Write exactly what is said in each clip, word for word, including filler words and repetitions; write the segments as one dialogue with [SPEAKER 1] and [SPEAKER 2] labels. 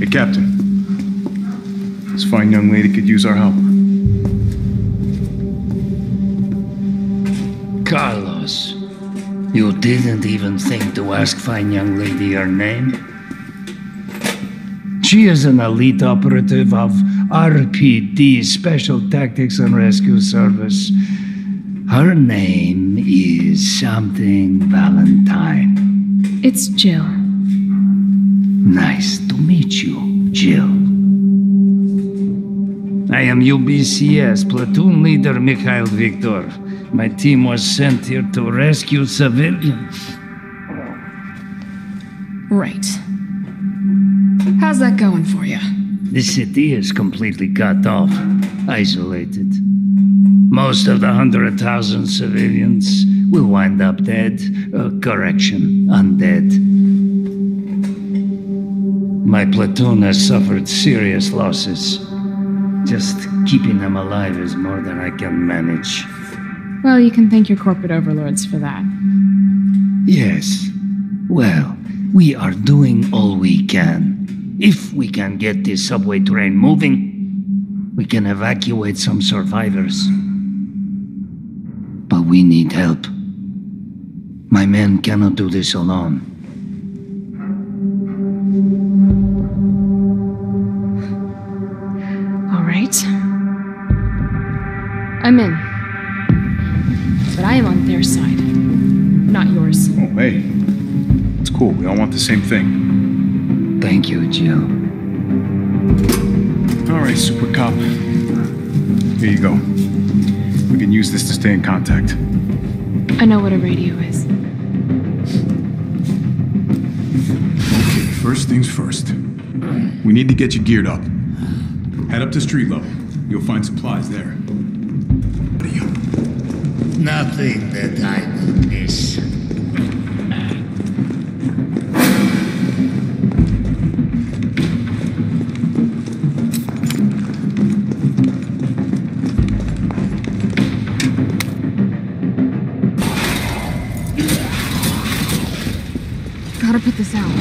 [SPEAKER 1] Hey, Captain. This fine young lady could use our help.
[SPEAKER 2] Carlos, you didn't even think to ask fine young lady her name? She is an elite operative of R P D, Special Tactics and Rescue Service. Her name is something Valentine.
[SPEAKER 3] It's Jill.
[SPEAKER 2] Nice to meet you, Jill. I am U B C S Platoon Leader Mikhail Victor. My team was sent here to rescue civilians.
[SPEAKER 3] Right. How's that going for you?
[SPEAKER 2] The city is completely cut off, isolated. Most of the hundred thousand civilians will wind up dead. Uh, correction, undead. My platoon has suffered serious losses. Just keeping them alive is more than I can manage.
[SPEAKER 3] Well, you can thank your corporate overlords for that.
[SPEAKER 2] Yes. Well, we are doing all we can. If we can get this subway train moving, we can evacuate some survivors. But we need help. My men cannot do this alone.
[SPEAKER 3] All right. I'm in. But I am on their side, not yours.
[SPEAKER 1] Oh, hey. It's cool. We all want the same thing.
[SPEAKER 2] Thank you, Jill.
[SPEAKER 1] All right, Super Cop. Here you go. We can use this to stay in contact.
[SPEAKER 3] I know what a radio is.
[SPEAKER 1] Okay, first things first. We need to get you geared up. Head up to street level. You'll find supplies there.
[SPEAKER 2] Nothing that I will miss.
[SPEAKER 3] Gotta put this out.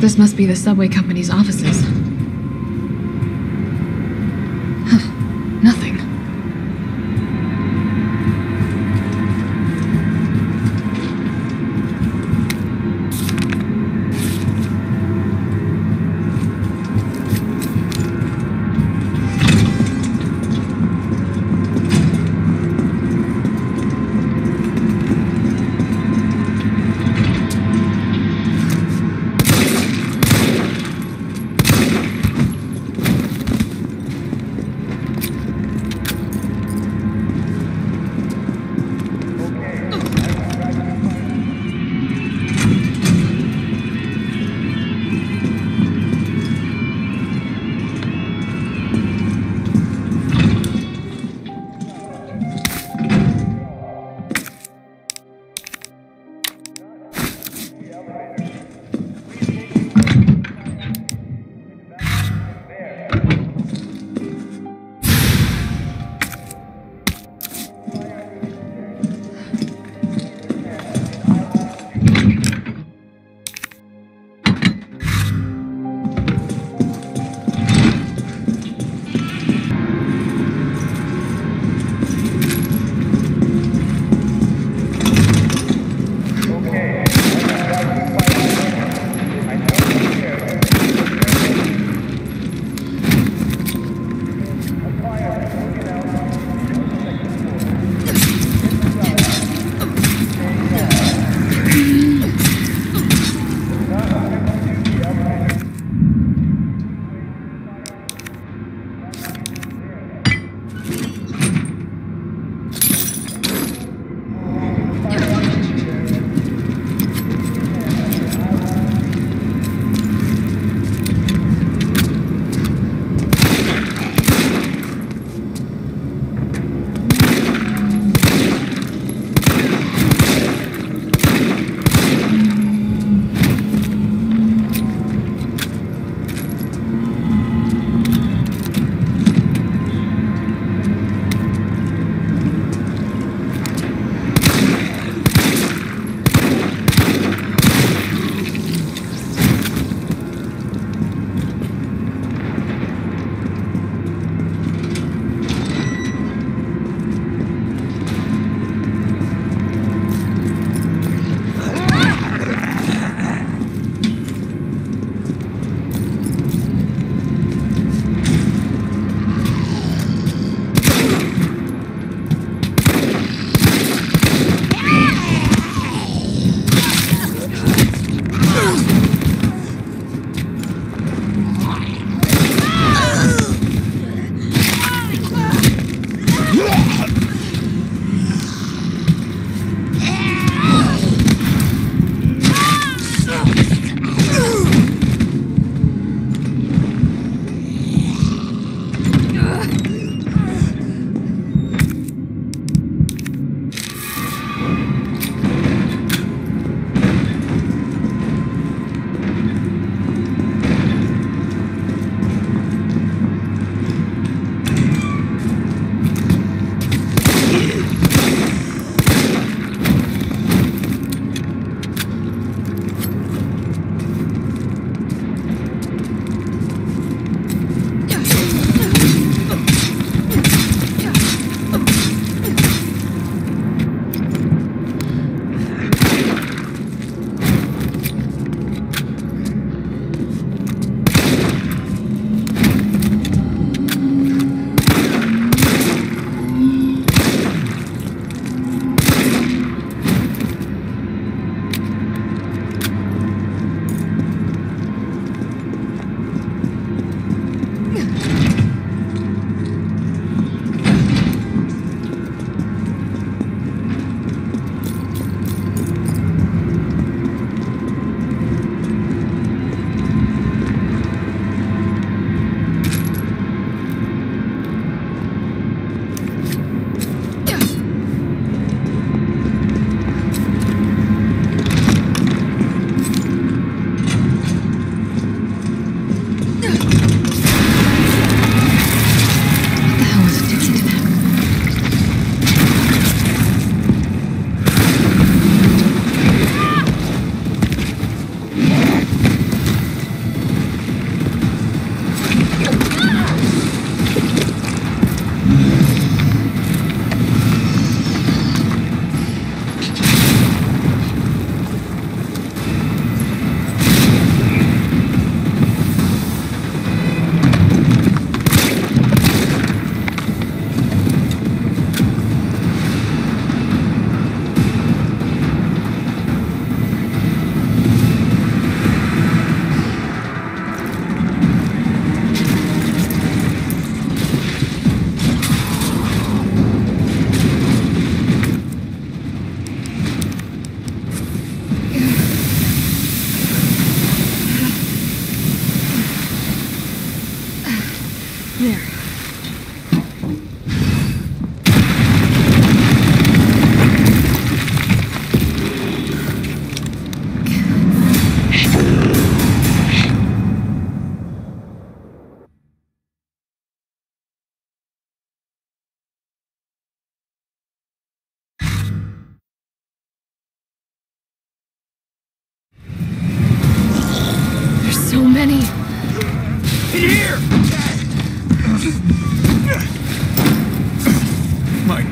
[SPEAKER 3] This must be the subway company's offices. Huh. Nothing.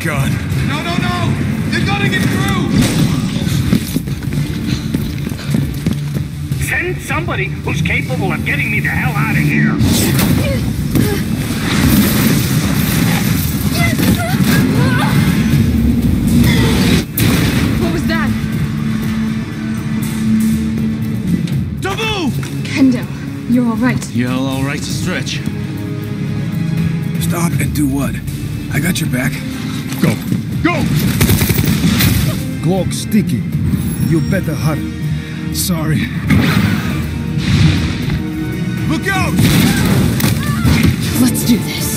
[SPEAKER 1] God. No, no, no! They're gonna get through!
[SPEAKER 4] Send somebody who's capable of getting me the hell out of here.
[SPEAKER 3] What was that?
[SPEAKER 5] Taboo!
[SPEAKER 3] Kendo, you're all right.
[SPEAKER 5] You're all right to stretch.
[SPEAKER 1] Stop and do what? I got your back. Go. Go!
[SPEAKER 6] Cloak sticky. You better hurry.
[SPEAKER 1] Sorry. Look out!
[SPEAKER 3] Let's do this.